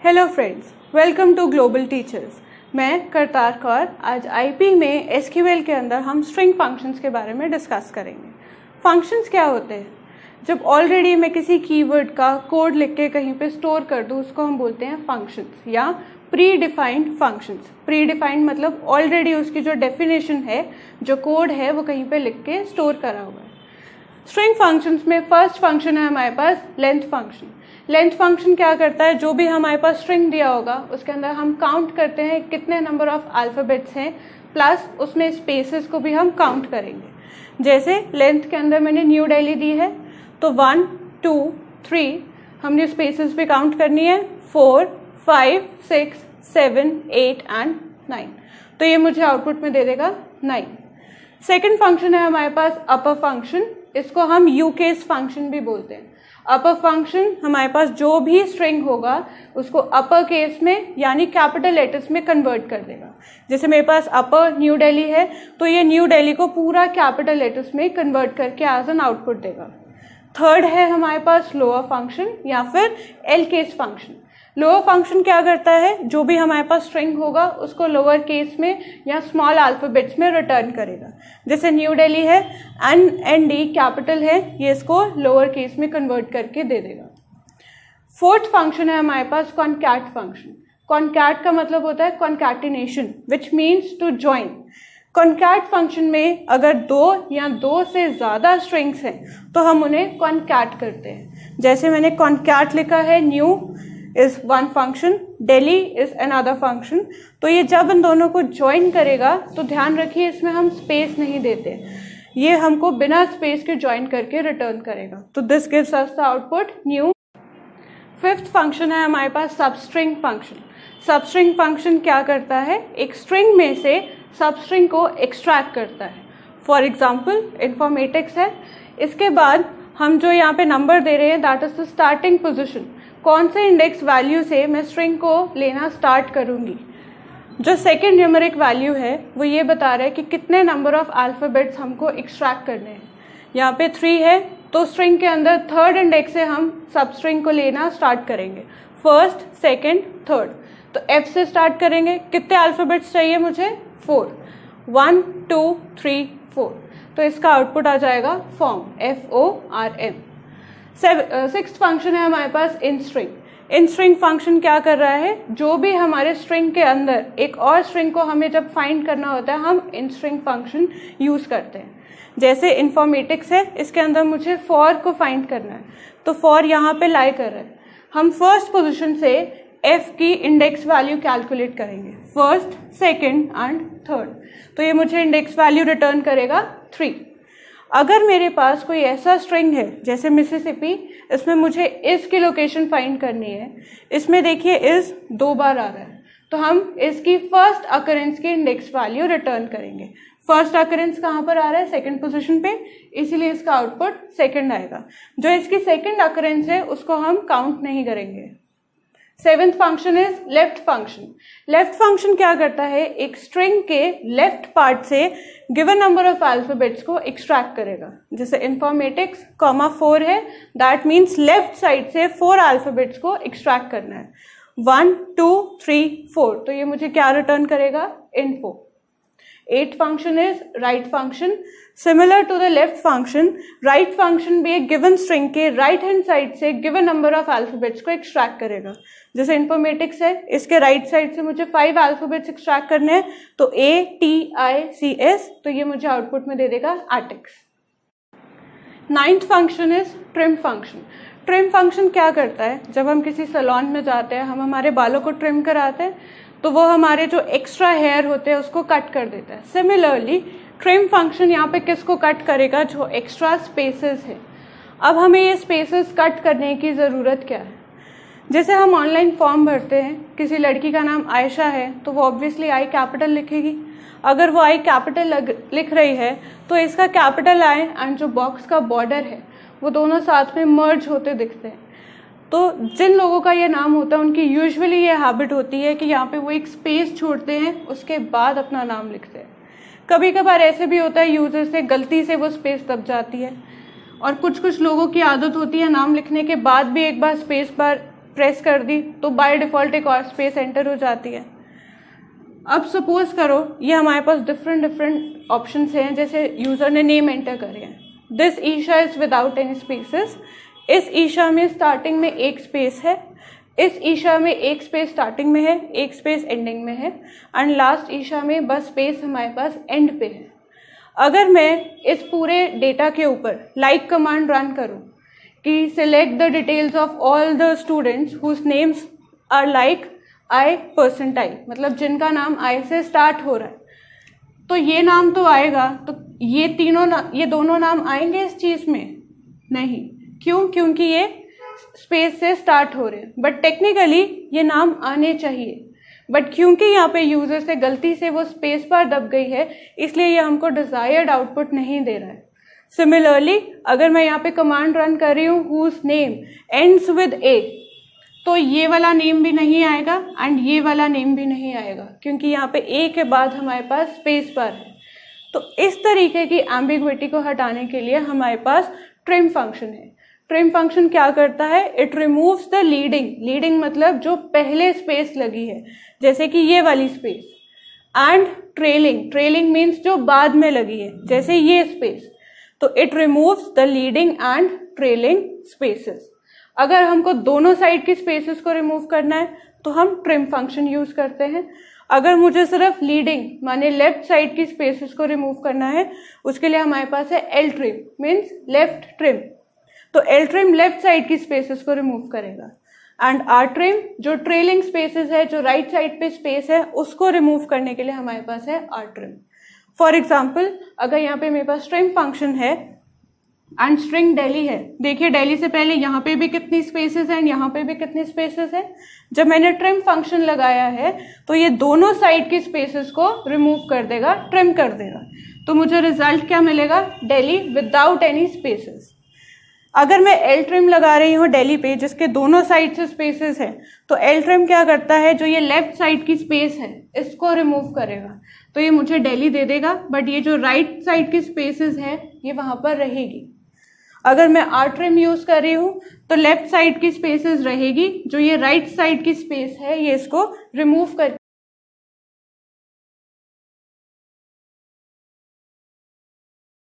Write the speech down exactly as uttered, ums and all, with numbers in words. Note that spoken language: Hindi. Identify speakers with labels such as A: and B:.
A: Hello friends, welcome to global teachers. मैं करतार कौर। आज आईपी में एसक्यूएल के अंदर हम स्ट्रिंग फंक्शंस के बारे में डिस्कस करेंगे। फंक्शंस क्या होते हैं? जब ऑलरेडी मैं किसी कीवर्ड का कोड लिख के कहीं पे स्टोर कर दूँ उसको हम बोलते हैं फंक्शंस या predefined functions. Predefined मतलब ऑलरेडी उसकी जो डेफिनेशन है, जो कोड है, वो कहीं पे लिख के स्टोर करा हुआ है। स्ट्रिंग फंक्शंस में फर्स्ट फंक्शन है हमारे पास लेंथ फंक्शन। लेंथ फंक्शन क्या करता है, जो भी हमारे पास स्ट्रिंग दिया होगा उसके अंदर हम काउंट करते हैं कितने नंबर ऑफ अल्फाबेट्स हैं, प्लस उसमें स्पेसेस को भी हम काउंट करेंगे। जैसे लेंथ के अंदर मैंने न्यू दिल्ली दी है तो वन टू थ्री हमने स्पेसेस भी काउंट करनी है, four five six seven eight and nine. तो ये मुझे आउटपुट में दे देगा नाइन। सेकेंड फंक्शन है हमारे पास अपर फंक्शन। इसको हम यू केस फंक्शन भी बोलते हैं। अपर फंक्शन हमारे पास जो भी स्ट्रिंग होगा उसको अपर केस में यानी कैपिटल लेटर्स में कन्वर्ट कर देगा। जैसे मेरे पास अपर न्यू दिल्ली है तो ये न्यू दिल्ली को पूरा कैपिटल लेटर्स में कन्वर्ट करके एज एन आउटपुट देगा। थर्ड है हमारे पास लोअर फंक्शन या फिर L case function. Lower function क्या करता है, जो भी हमारे पास स्ट्रिंग होगा उसको लोअर केस में या स्मॉल अल्फाबेट्स में रिटर्न करेगा। जैसे न्यू दिल्ली है, एन एन डी कैपिटल है, ये इसको लोअर केस में कन्वर्ट करके दे देगा। फोर्थ फंक्शन है हमारे पास कॉनकैट फंक्शन। कॉनकैट का मतलब होता है concatenation, which means to join. Concat function में अगर दो या दो से ज्यादा स्ट्रिंग्स हैं तो हम उन्हें कॉनकैट करते हैं। जैसे मैंने कॉनकैट लिखा है, new is one function, Delhi is another function. तो ये जब इन दोनों को ज्वाइन करेगा तो ध्यान रखिए इसमें हम स्पेस नहीं देते, ये हमको बिना स्पेस के ज्वाइन करके रिटर्न करेगा। तो this gives us the output new. Fifth function है हमारे पास सबस्ट्रिंग फंक्शन। सबस्ट्रिंग फंक्शन क्या करता है, एक स्ट्रिंग में से सबस्ट्रिंग को एक्सट्रैक्ट करता है। फॉर एग्जाम्पल इन्फॉर्मेटिक्स है, इसके बाद हम जो यहाँ पे नंबर दे रहे हैं that is the starting position. कौन से इंडेक्स वैल्यू से मैं स्ट्रिंग को लेना स्टार्ट करूंगी। जो सेकेंड न्यूमेरिक वैल्यू है वो ये बता रहा है कि कितने नंबर ऑफ अल्फाबेट्स हमको एक्सट्रैक्ट करने हैं। यहाँ पे थ्री है तो स्ट्रिंग के अंदर थर्ड इंडेक्स से हम सब स्ट्रिंग को लेना स्टार्ट करेंगे, फर्स्ट सेकेंड थर्ड। तो एफ से स्टार्ट करेंगे, कितने अल्फाबेट्स चाहिए मुझे, four, one two three four. तो इसका आउटपुट आ जाएगा form, F O R M. Sixth function है हमारे पास in string. In string function क्या कर रहा है, जो भी हमारे स्ट्रिंग के अंदर एक और स्ट्रिंग को हमें जब फाइंड करना होता है हम इन स्ट्रिंग फंक्शन यूज करते हैं। जैसे इन्फॉर्मेटिक्स है, इसके अंदर मुझे फॉर को फाइंड करना है तो फॉर यहाँ पे लाई कर रहा है। हम फर्स्ट पोजिशन से एफ की इंडेक्स वैल्यू कैलकुलेट करेंगे, फर्स्ट सेकेंड एंड थर्ड। तो ये मुझे इंडेक्स वैल्यू रिटर्न करेगा थ्री। अगर मेरे पास कोई ऐसा स्ट्रिंग है जैसे मिसिसिपी, इसमें मुझे इस की लोकेशन फाइंड करनी है, इसमें देखिए इस दो बार आ रहा है तो हम इसकी फर्स्ट अकरेंस की इंडेक्स वैल्यू रिटर्न करेंगे। फर्स्ट अकरेंस कहाँ पर आ रहा है, सेकंड पोजीशन पे, इसीलिए इसका आउटपुट सेकंड आएगा। जो इसकी सेकंड अकरेंस है उसको हम काउंट नहीं करेंगे। Seventh function is left function. Left function क्या करता है, एक स्ट्रिंग के लेफ्ट पार्ट से गिवन नंबर ऑफ अल्फाबेट्स को एक्सट्रैक्ट करेगा। जैसे इन्फॉर्मेटिक्स कॉमा फोर है, दैट मीन्स लेफ्ट साइड से फोर अल्फाबेट्स को एक्सट्रैक्ट करना है, वन टू थ्री फोर। तो ये मुझे क्या रिटर्न करेगा, info. Eight function is right function. Similar to the left function, right function भी एक गिवन स्ट्रिंग के राइट हैंड साइड से गिवन नंबर ऑफ अल्फाबेट्स को एक्सट्रैक्ट करेगा। जैसे इन्फॉर्मेटिक्स है, इसके राइट right साइड से मुझे फाइव अल्फाबेट्स एक्सट्रैक्ट करने हैं तो A T I C S, तो ये मुझे आउटपुट में दे देगा atics. Ninth function is trim function. Trim function क्या करता है, जब हम किसी सैलून में जाते हैं, हम हमारे बालों को ट्रिम कराते हैं तो वो हमारे जो एक्स्ट्रा हेयर होते हैं उसको कट कर देता है। सिमिलरली ट्रिम फंक्शन यहाँ पे किसको कट करेगा, जो एक्स्ट्रा स्पेसेस है। अब हमें ये स्पेसेस कट करने की ज़रूरत क्या है। जैसे हम ऑनलाइन फॉर्म भरते हैं, किसी लड़की का नाम आयशा है तो वो ऑब्वियसली आई कैपिटल लिखेगी। अगर वो आई कैपिटल लिख रही है तो इसका कैपिटल आई एंड जो बॉक्स का बॉर्डर है वो दोनों साथ में मर्ज होते दिखते हैं। तो जिन लोगों का ये नाम होता है उनकी यूजुअली ये हैबिट होती है कि यहाँ पे वो एक स्पेस छोड़ते हैं, उसके बाद अपना नाम लिखते हैं। कभी कभार ऐसे भी होता है यूजर से गलती से वो स्पेस दब जाती है, और कुछ कुछ लोगों की आदत होती है नाम लिखने के बाद भी एक बार स्पेस बार प्रेस कर दी तो बाय डिफॉल्ट एक और स्पेस एंटर हो जाती है। अब सपोज करो ये हमारे पास डिफरेंट डिफरेंट ऑप्शंस हैं, जैसे यूजर ने नेम एंटर करे हैं, this Isha is without any spaces, इस ईशा में स्टार्टिंग में एक स्पेस है, इस ईशा में एक स्पेस स्टार्टिंग में है, एक स्पेस एंडिंग में है, एंड लास्ट ईशा में बस स्पेस हमारे पास एंड पे है। अगर मैं इस पूरे डेटा के ऊपर लाइक कमांड रन करूं कि select the details of all the students whose names are like I percentile, मतलब जिनका नाम आई से स्टार्ट हो रहा है, तो ये नाम तो आएगा, तो ये तीनों ना, ये दोनों नाम आएंगे इस चीज में? नहीं। क्यों? क्योंकि ये स्पेस से स्टार्ट हो रहे हैं, बट टेक्निकली ये नाम आने चाहिए, बट क्योंकि यहाँ पे यूजर से गलती से वो स्पेस बार दब गई है, इसलिए ये हमको डिजायर्ड आउटपुट नहीं दे रहा है। सिमिलरली अगर मैं यहाँ पे कमांड रन कर रही हूँ whose name ends with A, तो ये वाला नेम भी नहीं आएगा एंड ये वाला नेम भी नहीं आएगा, क्योंकि यहाँ पे ए के बाद हमारे पास स्पेस बार है। तो इस तरीके की एम्बिग्विटी को हटाने के लिए हमारे पास ट्रिम फंक्शन है। ट्रिम फंक्शन क्या करता है? It removes the leading, leading मतलब जो पहले स्पेस लगी है, जैसे कि ये वाली space, and trailing, trailing means जो बाद में लगी है, जैसे ये स्पेस, तो it removes the leading and trailing spaces. अगर हमको दोनों साइड की स्पेसेस को रिमूव करना है तो हम ट्रिम फंक्शन यूज करते हैं। अगर मुझे सिर्फ लीडिंग माने लेफ्ट साइड की स्पेसेस को रिमूव करना है, उसके लिए हमारे पास है L trim, means left trim, तो एल ट्रिम लेफ्ट साइड की स्पेसेस को रिमूव करेगा, एंड आर ट्रिम जो ट्रेलिंग स्पेसेस है, जो राइट साइड पे स्पेस है, उसको रिमूव करने के लिए हमारे पास है आर ट्रिम। फॉर एग्जाम्पल अगर यहाँ पे मेरे पास स्ट्रिंग फंक्शन है एंड स्ट्रिंग डेली है, देखिए डेली से पहले यहाँ पे भी कितनी स्पेसेस हैं, यहाँ पे भी कितनी स्पेसेस हैं। जब मैंने ट्रिम फंक्शन लगाया है तो ये दोनों साइड की स्पेसेस को रिमूव कर देगा, ट्रिम कर देगा, तो मुझे रिजल्ट क्या मिलेगा? Daily without any spaces. अगर मैं एल ट्रिम लगा रही हूँ डेली पे जिसके दोनों साइड से स्पेसेस है, तो एल ट्रिम क्या करता है, जो ये लेफ्ट साइड की स्पेस है इसको रिमूव करेगा, तो ये मुझे डेली दे देगा, बट ये जो राइट साइड की स्पेसेस है ये वहां पर रहेगी। अगर मैं आर ट्रिम यूज कर रही हूँ तो लेफ्ट साइड की स्पेसेस रहेगी, जो ये राइट साइड की स्पेस है ये इसको रिमूव करके